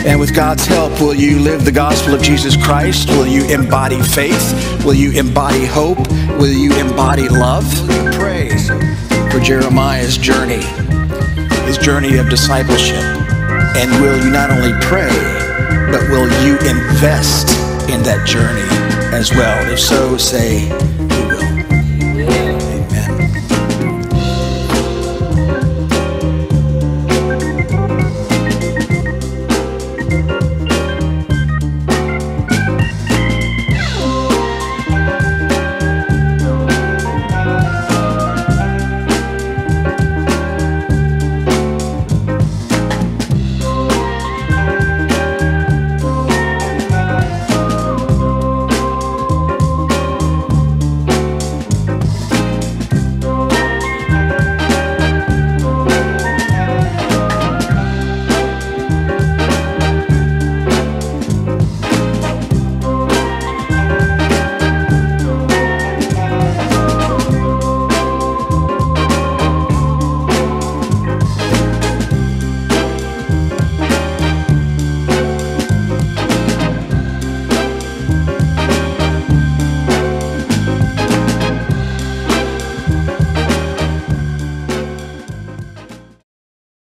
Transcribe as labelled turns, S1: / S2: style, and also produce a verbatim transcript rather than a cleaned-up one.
S1: And with God's help, will you live the gospel of Jesus Christ? Will you embody faith? Will you embody hope? Will you embody love? Will you pray for Jeremiah's journey, his journey of discipleship? And will you not only pray, but will you invest in that journey as well? If so, say